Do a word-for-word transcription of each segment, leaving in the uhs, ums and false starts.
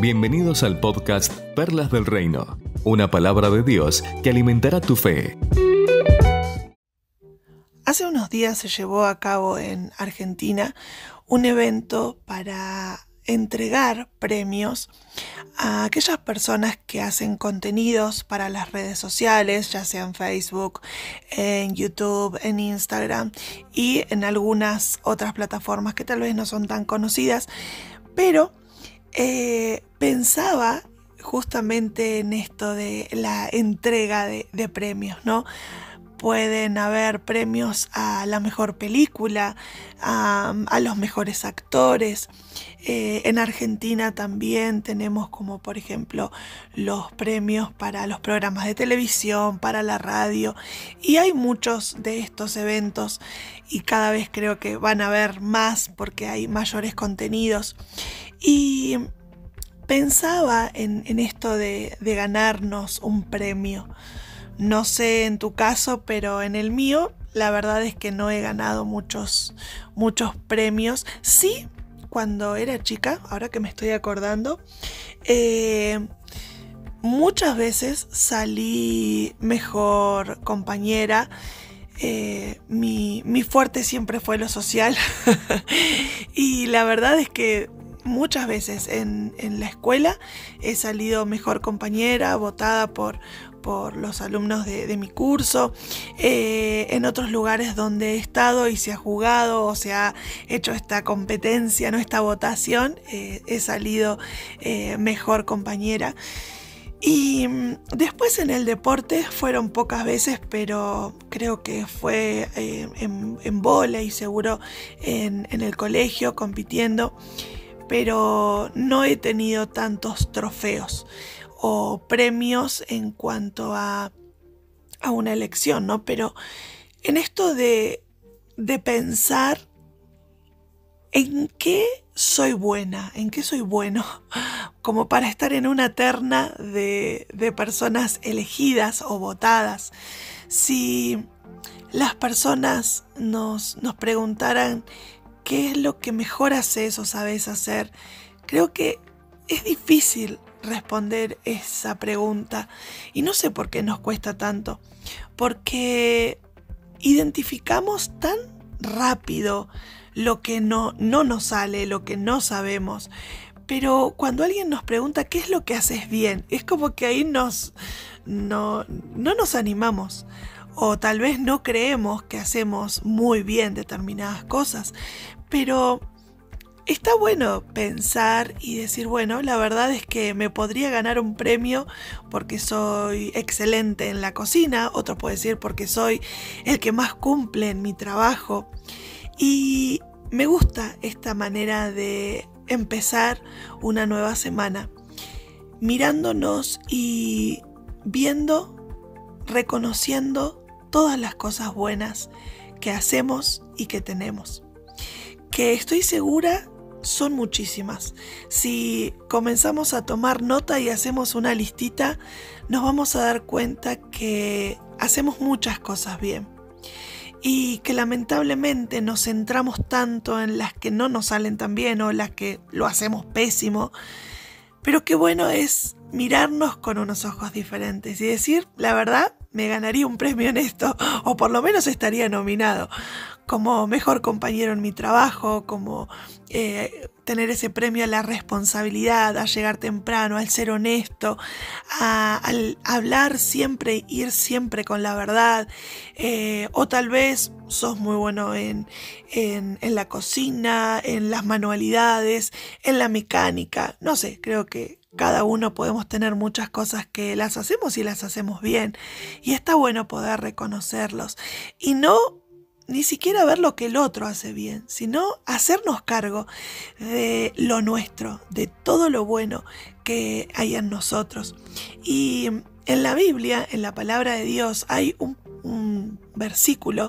Bienvenidos al podcast Perlas del Reino, una palabra de Dios que alimentará tu fe. Hace unos días se llevó a cabo en Argentina un evento para entregar premios a aquellas personas que hacen contenidos para las redes sociales, ya sea en Facebook, en YouTube, en Instagram y en algunas otras plataformas que tal vez no son tan conocidas, pero eh, pensaba justamente en esto de la entrega de, de premios, ¿no? Pueden haber premios a la mejor película, a, a los mejores actores. Eh, en Argentina también tenemos como por ejemplo los premios para los programas de televisión, para la radio, y hay muchos de estos eventos y cada vez creo que van a haber más porque hay mayores contenidos. Y pensaba en, en esto de, de ganarnos un premio. No sé en tu caso, pero en el mío la verdad es que no he ganado muchos, muchos premios. Sí, cuando era chica, ahora que me estoy acordando, eh, muchas veces salí mejor compañera. Eh, mi, mi fuerte siempre fue lo social y la verdad es que muchas veces en, en la escuela he salido mejor compañera, votada por, por los alumnos de, de mi curso. Eh, en otros lugares donde he estado y se ha jugado o se ha hecho esta competencia, ¿no? Esta votación, eh, he salido eh, mejor compañera. Y después en el deporte fueron pocas veces, pero creo que fue eh, en, en vóley, seguro en, en el colegio compitiendo. Pero no he tenido tantos trofeos o premios en cuanto a, a una elección, ¿no? Pero en esto de, de pensar en qué soy buena, en qué soy bueno, como para estar en una terna de, de personas elegidas o votadas. Si las personas nos, nos preguntaran ¿qué es lo que mejor haces o sabes hacer? Creo que es difícil responder esa pregunta y no sé por qué nos cuesta tanto, porque identificamos tan rápido lo que no, no nos sale, lo que no sabemos, pero cuando alguien nos pregunta ¿qué es lo que haces bien? Es como que ahí nos, no, no nos animamos. O tal vez no creemos que hacemos muy bien determinadas cosas, pero está bueno pensar y decir, bueno, la verdad es que me podría ganar un premio porque soy excelente en la cocina, otro puede decir porque soy el que más cumple en mi trabajo. Y me gusta esta manera de empezar una nueva semana, mirándonos y viendo, reconociendo todas las cosas buenas que hacemos y que tenemos, que estoy segura son muchísimas. Si comenzamos a tomar nota y hacemos una listita, nos vamos a dar cuenta que hacemos muchas cosas bien y que lamentablemente nos centramos tanto en las que no nos salen tan bien o las que lo hacemos pésimo, pero qué bueno es mirarnos con unos ojos diferentes y decir, la verdad, me ganaría un premio en esto, o por lo menos estaría nominado como mejor compañero en mi trabajo, como eh, tener ese premio a la responsabilidad, a llegar temprano, al ser honesto, a, al hablar siempre, ir siempre con la verdad, eh, o tal vez sos muy bueno en, en, en la cocina, en las manualidades, en la mecánica, no sé, creo que cada uno podemos tener muchas cosas que las hacemos y las hacemos bien. Y está bueno poder reconocerlos. Y no ni siquiera ver lo que el otro hace bien, sino hacernos cargo de lo nuestro, de todo lo bueno que hay en nosotros. Y en la Biblia, en la palabra de Dios, hay un, un versículo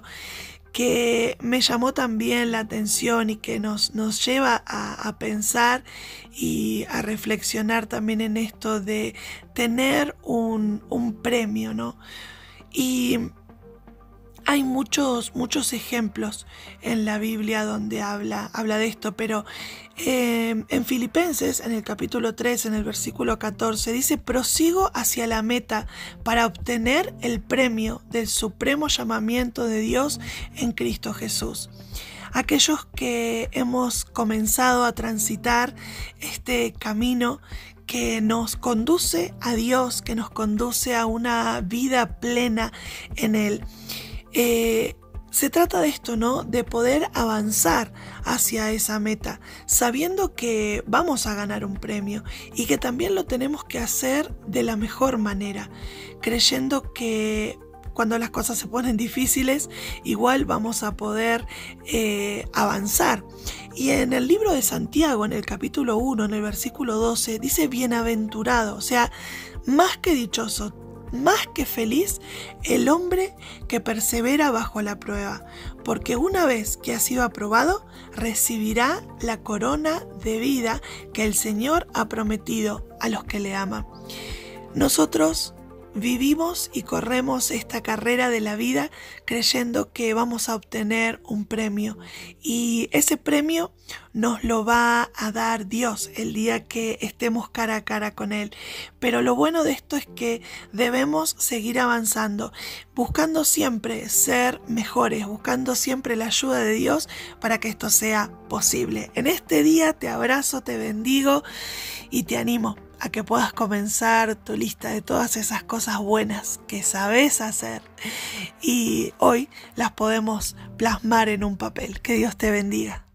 que me llamó también la atención y que nos, nos lleva a, a pensar y a reflexionar también en esto de tener un, un premio, ¿no? Y Hay muchos, muchos ejemplos en la Biblia donde habla, habla de esto, pero eh, en Filipenses, en el capítulo tres, en el versículo catorce, dice: prosigo hacia la meta para obtener el premio del supremo llamamiento de Dios en Cristo Jesús. Aquellos que hemos comenzado a transitar este camino que nos conduce a Dios, que nos conduce a una vida plena en Él. Eh, se trata de esto, ¿no? De poder avanzar hacia esa meta, sabiendo que vamos a ganar un premio y que también lo tenemos que hacer de la mejor manera, creyendo que cuando las cosas se ponen difíciles, igual vamos a poder eh, avanzar. Y en el libro de Santiago, en el capítulo uno, en el versículo doce, dice: bienaventurado, o sea, más que dichoso, más que feliz, el hombre que persevera bajo la prueba, porque una vez que ha sido aprobado, recibirá la corona de vida que el Señor ha prometido a los que le aman. Nosotros vivimos y corremos esta carrera de la vida creyendo que vamos a obtener un premio, y ese premio nos lo va a dar Dios el día que estemos cara a cara con Él. Pero lo bueno de esto es que debemos seguir avanzando, buscando siempre ser mejores, buscando siempre la ayuda de Dios para que esto sea posible. En este día te abrazo, te bendigo y te animo a que puedas comenzar tu lista de todas esas cosas buenas que sabes hacer y hoy las podemos plasmar en un papel. Que Dios te bendiga.